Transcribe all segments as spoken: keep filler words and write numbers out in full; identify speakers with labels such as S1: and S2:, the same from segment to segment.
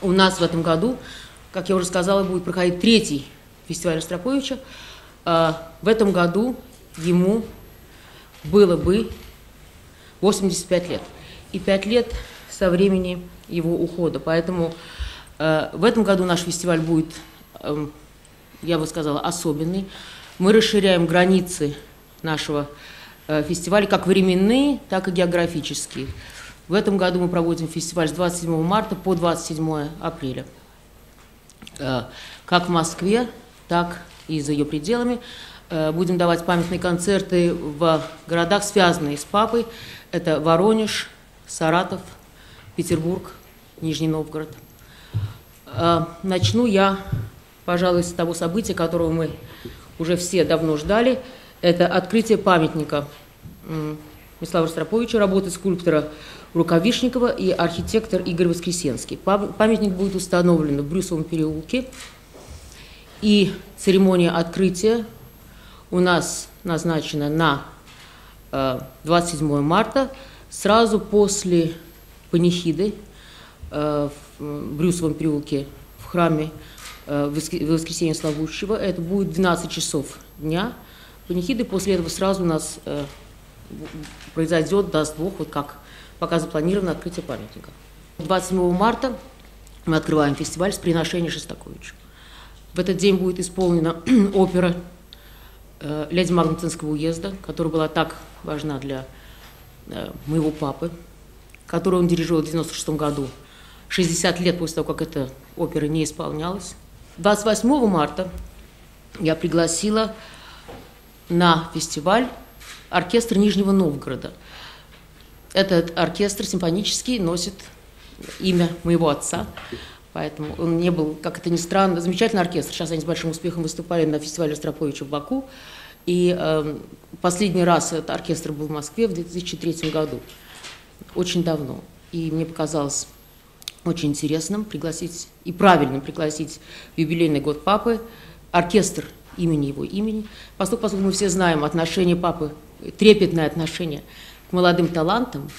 S1: У нас в этом году, как я уже сказала, будет проходить третий фестиваль Ростроповича. В этом году ему было бы восемьдесят пять лет. И пять лет со времени его ухода. Поэтому в этом году наш фестиваль будет, я бы сказала, особенный. Мы расширяем границы нашего фестиваля, как временные, так и географические. В этом году мы проводим фестиваль с двадцать седьмого марта по двадцать седьмое апреля. Как в Москве, так и за ее пределами. Будем давать памятные концерты в городах, связанные с папой. Это Воронеж, Саратов, Петербург, Нижний Новгород. Начну я, пожалуй, с того события, которого мы уже все давно ждали. Это открытие памятника Мечиславу Ростроповичу, работы скульптора Рукавишникова и архитектор Игорь Воскресенский. Памятник будет установлен в Брюсовом переулке. И церемония открытия у нас назначена на двадцать седьмое марта, сразу после панихиды в Брюсовом переулке в храме Воскресения Славущего. Это будет двенадцать часов дня панихиды. После этого сразу у нас произойдет, даст Бог, вот как пока запланировано открытие памятника. двадцать седьмого марта мы открываем фестиваль с приношения Шостаковичу. В этот день будет исполнена опера э, «Леди Магнитенского уезда», которая была так важна для э, моего папы, которую он дирижировал в девяносто шестом году, шестьдесят лет после того, как эта опера не исполнялась. двадцать восьмого марта я пригласила на фестиваль оркестр Нижнего Новгорода. Этот оркестр симфонический носит имя моего отца, поэтому он не был, как это ни странно, замечательный оркестр. Сейчас они с большим успехом выступали на фестивале Ростроповича в Баку. И э, последний раз этот оркестр был в Москве в две тысячи третьем году, очень давно. И мне показалось очень интересным пригласить и правильным пригласить в юбилейный год папы оркестр имени его имени. Поскольку, поскольку мы все знаем отношение папы, трепетное отношение к молодым талантам,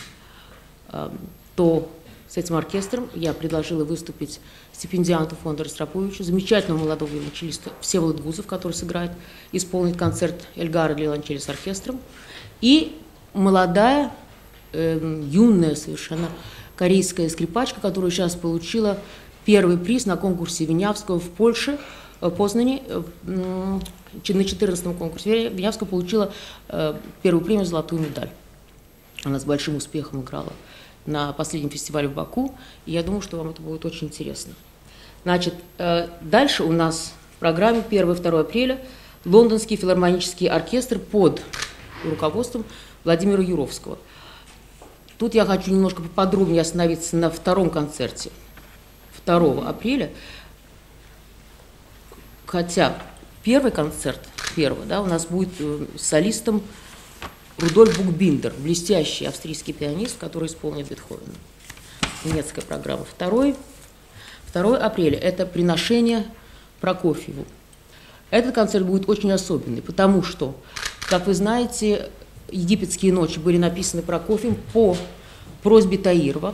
S1: то с этим оркестром я предложила выступить стипендианту фонда Ростроповича, замечательного молодого виолончелиста Всеволод Гузов, который сыграет, исполнит концерт Эльгара для виолончели с оркестром, и молодая, э, юная совершенно корейская скрипачка, которая сейчас получила первый приз на конкурсе Винявского в Польше, в Познане, на четырнадцатом конкурсе. Винявская получила э, первую премию, золотую медаль. Она с большим успехом играла на последнем фестивале в Баку, и я думаю, что вам это будет очень интересно. Значит, э, дальше у нас в программе первое-второе апреля Лондонский филармонический оркестр под руководством Владимира Юровского. Тут я хочу немножко поподробнее остановиться на втором концерте второго апреля, хотя первый концерт, первый, да, у нас будет с солистом Рудольф Букбиндер, блестящий австрийский пианист, который исполнит Бетховена. Немецкая программа. Второй, второе апреля – это приношение Прокофьеву. Этот концерт будет очень особенный, потому что, как вы знаете, «Египетские ночи» были написаны Прокофьевым по просьбе Таирова,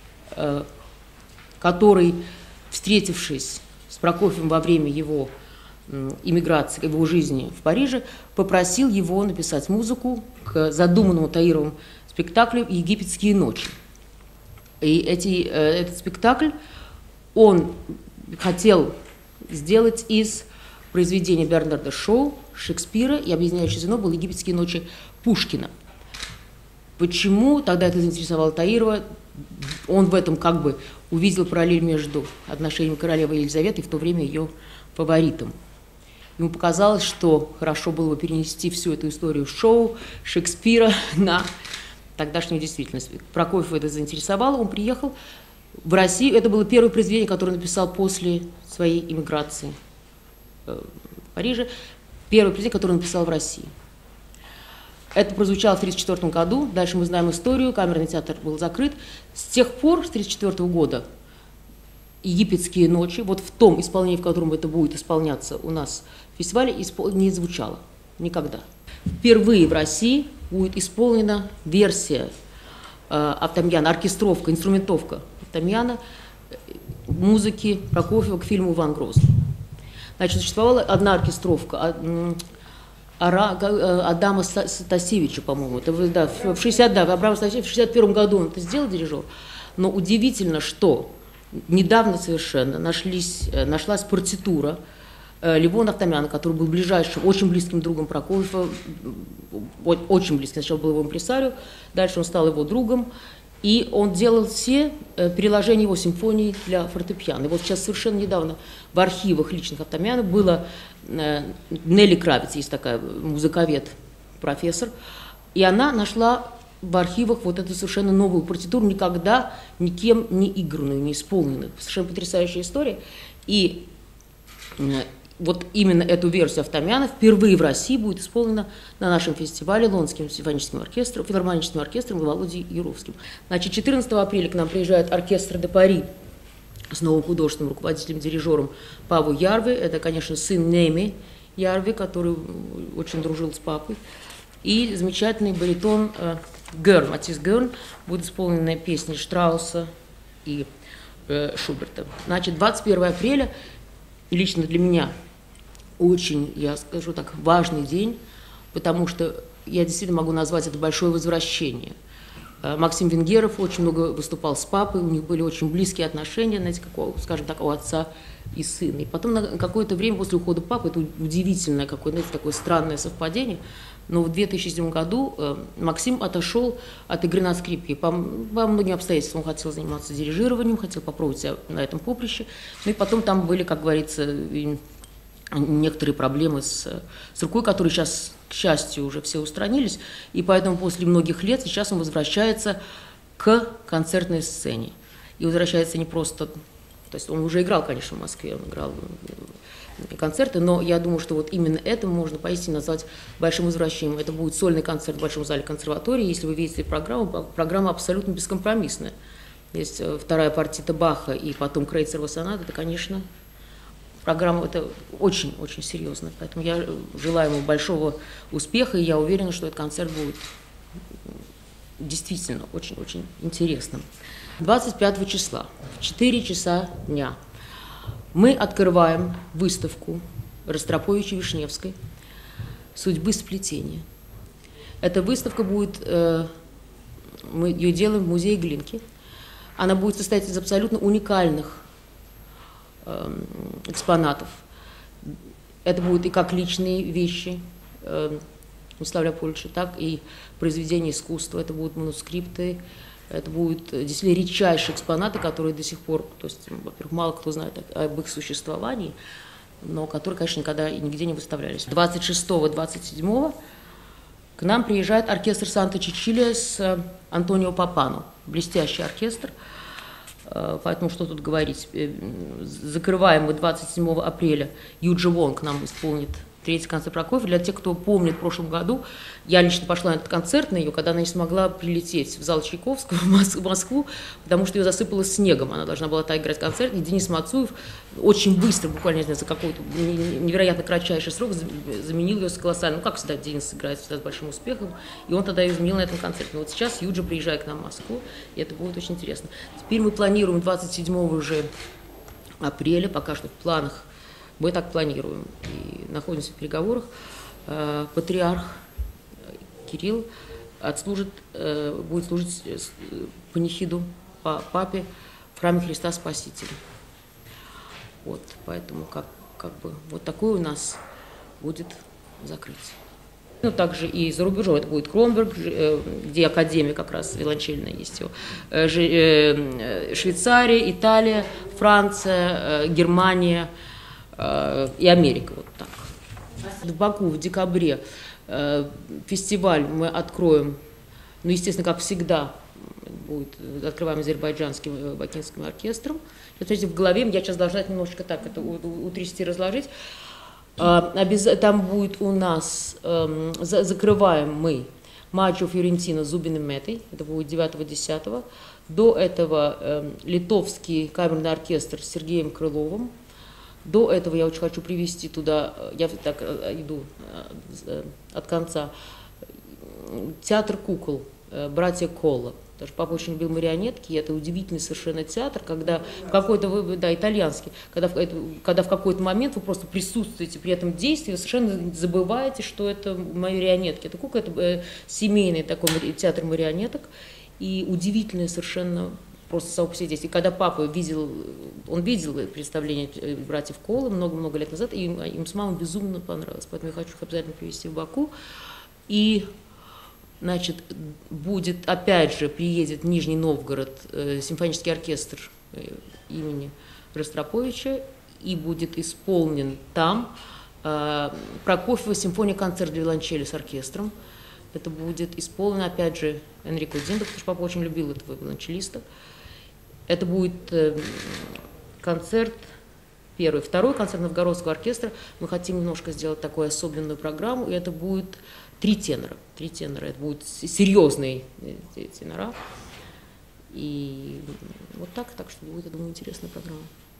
S1: который, встретившись с Прокофьевым во время его иммиграции, его жизни в Париже, попросил его написать музыку к задуманному Таировым спектаклю «Египетские ночи». И эти, этот спектакль он хотел сделать из произведения Бернарда Шоу, Шекспира, и объединяющее звено было «Египетские ночи» Пушкина. Почему тогда это заинтересовало Таирова? Он в этом как бы увидел параллель между отношениями королевы Елизаветы и в то время ее фаворитом. Ему показалось, что хорошо было бы перенести всю эту историю Шоу, Шекспира на тогдашнюю действительность. Прокофьев это заинтересовало, он приехал в Россию. Это было первое произведение, которое он написал после своей эмиграции в Париже. Первое произведение, которое он написал в России. Это прозвучало в тысяча девятьсот тридцать четвёртом году. Дальше мы знаем историю. Камерный театр был закрыт. С тех пор, с тысяча девятьсот тридцать четвёртого года, «Египетские ночи», вот в том исполнении, в котором это будет исполняться у нас в фестивале, не звучало никогда. Впервые в России будет исполнена версия э, Автамьяна, оркестровка, инструментовка Автамьяна музыки Прокофьева к фильму «Иван Грозный». Значит, существовала одна оркестровка Адама Стасевича, по-моему. Это, да, в шестьдесят, да, Абрама Стасевича в шестьдесят первом году он это сделал, дирижер. Но удивительно, что недавно совершенно нашлись, нашлась партитура Левона Ахтамяна, который был ближайшим, очень близким другом Прокофьева, очень близким. Сначала был его импресарио, дальше он стал его другом. И он делал все переложения его симфоний для фортепиано. И вот сейчас совершенно недавно в архивах личных Ахтамяна было Нелли Кравец, есть такая музыковед, профессор, и она нашла в архивах вот эту совершенно новую партитуру, никогда никем не игранную, не исполненную. Совершенно потрясающая история. И вот именно эту версию Ахтамяна впервые в России будет исполнена на нашем фестивале Лондонским симфоническим оркестром, филармоническим оркестром и Володей Яровским. Значит, четырнадцатого апреля к нам приезжает оркестр де Пари с новым художественным руководителем, дирижером Паву Ярви. Это, конечно, сын Неми Ярви, который очень дружил с папой. И замечательный баритон э, Герн, Матис Герн, будут исполнены песни Штрауса и э, Шуберта. Значит, двадцать первого апреля лично для меня очень, я скажу так, важный день, потому что я действительно могу назвать это большое возвращение. Максим Венгеров очень много выступал с папой, у них были очень близкие отношения, знаете, как, скажем так, у отца и сына. И потом на какое-то время после ухода папы, это удивительное какое-то, знаете, такое странное совпадение, но в две тысячи седьмом году Максим отошел от игры на скрипке. По, по многим обстоятельствам он хотел заниматься дирижированием, хотел попробовать себя на этом поприще. Ну и потом там были, как говорится, некоторые проблемы с, с рукой, которые сейчас, к счастью, уже все устранились. И поэтому после многих лет сейчас он возвращается к концертной сцене. И возвращается не просто... То есть он уже играл, конечно, в Москве, он играл концерты, но я думаю, что вот именно это можно поистине назвать большим возвращением. Это будет сольный концерт в Большом зале консерватории. Если вы видите программу, программа абсолютно бескомпромиссная. Есть вторая партита Баха и потом Крейцерова соната, это, конечно... Программа это очень-очень серьезная, поэтому я желаю ему большого успеха, и я уверена, что этот концерт будет действительно очень-очень интересным. двадцать пятого числа, в четыре часа дня, мы открываем выставку Ростроповича-Вишневской «Судьбы сплетения». Эта выставка будет, э, мы ее делаем в музее Глинки, она будет состоять из абсолютно уникальных экспонатов. Это будут и как личные вещи э, Мстислава Польши, так и произведения искусства, это будут манускрипты, это будут действительно редчайшие экспонаты, которые до сих пор, то есть, во-первых, мало кто знает об их существовании, но которые, конечно, никогда и нигде не выставлялись. двадцать шестого — двадцать седьмого к нам приезжает оркестр Санта-Чичилия с Антонио Папано, блестящий оркестр. Поэтому что тут говорить. Закрываем мы двадцать седьмого апреля. Юджи Вонг нам исполнит третий концерт Прокофьева. Для тех, кто помнит, в прошлом году я лично пошла на этот концерт на ее, когда она не смогла прилететь в зал Чайковского в Москву, потому что ее засыпало снегом. Она должна была так играть концерт. И Денис Мацуев очень быстро, буквально не знаю, за какой-то невероятно кратчайший срок заменил ее с колоссальным. Ну, как всегда, Денис играет всегда с большим успехом. И он тогда ее заменил на этом концерте. Но вот сейчас Юджи приезжает к нам в Москву, и это будет очень интересно. Теперь мы планируем двадцать седьмого уже апреля, пока что в планах. Мы так планируем и находимся в переговорах. Патриарх Кирилл отслужит, будет служить панихиду по папе в храме Христа Спасителя. Вот, поэтому как, как бы вот такое у нас будет закрытие. Ну, также и за рубежом. Это будет Кромберг, где академия как раз виолончельная есть его. Швейцария, Италия, Франция, Германия и Америка. Вот так. В Баку в декабре фестиваль мы откроем, ну, естественно, как всегда, будет, открываем азербайджанским бакинским оркестром. Смотрите, в голове я сейчас должна это немножечко так это утрясти, разложить. Там будет у нас, закрываем мы Маджо Фьорентина Зубин и Метой, это будет девятого-десятого. До этого литовский камерный оркестр с Сергеем Крыловым. До этого я очень хочу привести туда, я так иду от конца, театр кукол, братья Колла. Потому что папа очень любил марионетки, и это удивительный совершенно театр, когда в какой-то, да, итальянский, когда в, когда в какой-то момент вы просто присутствуете при этом действии, вы совершенно забываете, что это марионетки. Это куклы, это семейный такой театр марионеток, и удивительное совершенно просто само по себе действие. И когда папа видел, он видел представление братьев Колы много-много лет назад, и им, им с мамой безумно понравилось, поэтому я хочу их обязательно привезти в Баку. И значит, будет, опять же, приедет в Нижний Новгород э, симфонический оркестр э, имени Ростроповича, и будет исполнен там э, Прокофьева симфония-концерт для виолончели с оркестром. Это будет исполнено, опять же, Энрико Дзиндо, потому что папа очень любил этого виолончелиста. Это будет э, концерт, первый, второй концерт Новгородского оркестра. Мы хотим немножко сделать такую особенную программу, и это будет три тенора. Три тенора. Это будут серьезные тенора. И вот так, так что будет, я думаю, интересная программа.